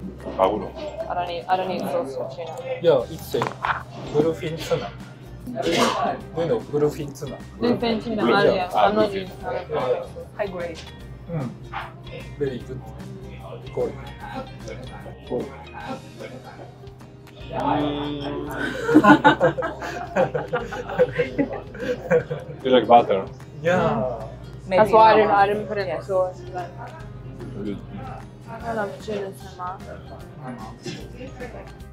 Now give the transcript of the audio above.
Paulo. I don't need sauce for tuna. Yeah, it's a bluefin tuna. Do you know bluefin tuna? Bluefin tuna, Bluefin. yeah. Ah, I'm not bluefin. using high grade. Very good quality. You like butter? Yeah. That's why I didn't put in the sauce. Good. I love tuna so much.